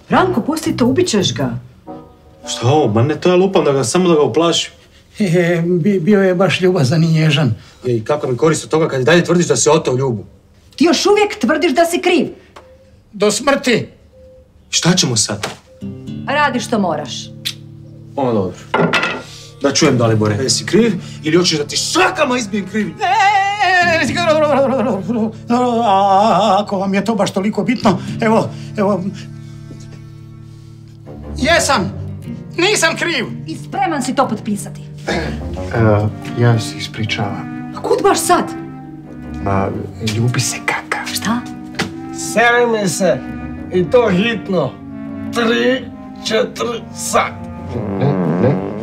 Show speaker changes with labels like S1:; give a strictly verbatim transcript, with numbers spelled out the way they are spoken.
S1: Ranko, pusti to, ubit ćeš ga.
S2: Šta ovo? Ma ne, to ja lupam da ga, samo da ga uplašim.
S3: E, bio je baš ljubazan i nježan.
S2: I kako mi korist od toga kad i dalje tvrdiš da si oteo Ljubu?
S1: Ti još uvijek tvrdiš da si kriv.
S3: Do smrti.
S2: Šta ćemo sad?
S1: Radi što moraš.
S2: Ono dobro. Da čujem, Dalibore. Jesi kriv ili hoćeš da ti šakama izbijem krivi?
S3: Ako vam je to baš toliko bitno, evo, evo... Jesam! Nisam kriv!
S1: I spreman si to potpisati.
S4: Ja se ispričavam.
S1: A kud baš sad?
S4: Ma, Ljubi se kaka.
S1: Šta?
S5: Seri mi se, i to hitno. Tri, četiri, sad.
S4: Ne, ne.